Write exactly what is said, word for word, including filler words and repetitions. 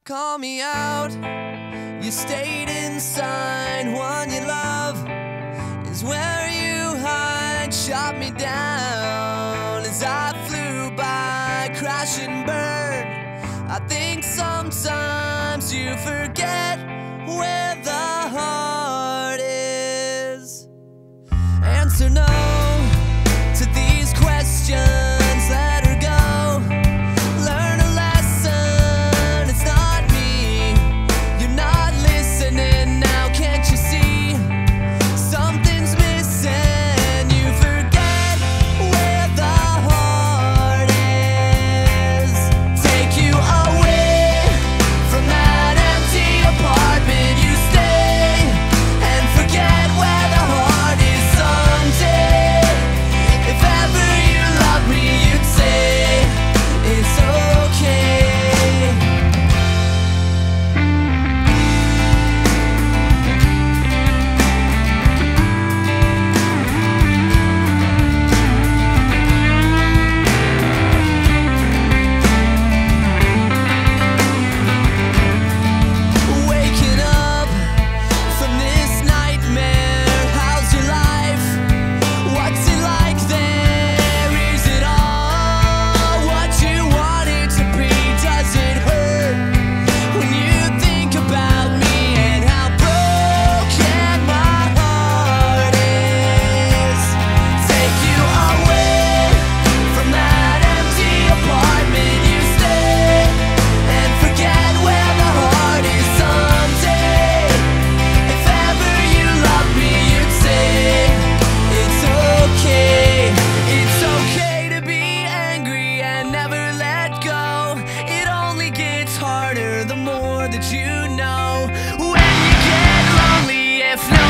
Call me out, you stayed inside. One you love is where you hide. Shot me down as I flew by, crash and burn. I think sometimes you forget where the heart is. Answer no to these questions, let her go. Learn a lesson, it's not me. You're not listening now, can't you see? Something's missing, you forget where the heart is. Take you away from that empty apartment you stay, and forget where the heart is someday. If ever you love me, you'd say it's okay. Waking up from this nightmare, how's your life? What's it like there? Is it all what you want it to be? Does it hurt when you think about me and how broken my heart is? Take you away from that empty apartment you stay, and forget where the heart is someday. If ever you love me, you'd say it's okay. It's okay to be angry and never let go. It only gets harder the more that you know. When you get lonely, if no